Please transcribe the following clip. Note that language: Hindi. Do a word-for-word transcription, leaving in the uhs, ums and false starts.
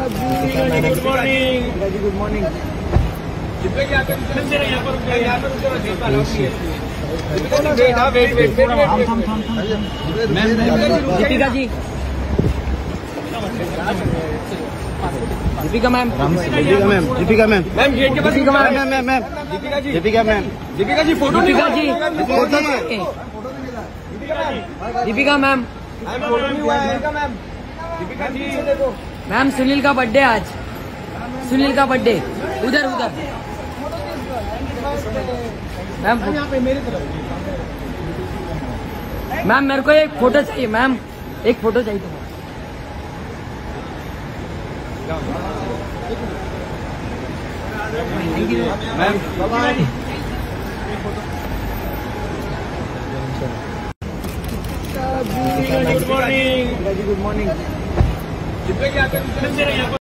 गुड मॉर्निंग जी good morning. Deepika ji, Deepika ma'am, Deepika ma'am, Deepika ma'am, ma'am gate के पास Deepika ma'am, ma'am ma'am, Deepika ji, Deepika ma'am, Deepika ji photo Deepika ji, photo Deepika ma'am, photo नहीं हुआ है मैम। दीपिका जी देखो मैम, सुनील का बर्थडे आज, सुनील का बर्थडे उधर उधर मैम, यहाँ पे मेरी तरफ। मैम मेरे को एक फोटो चाहिए मैम, एक फोटो चाहिए तो मैम गुड मॉर्निंग जी गुड मॉर्निंग।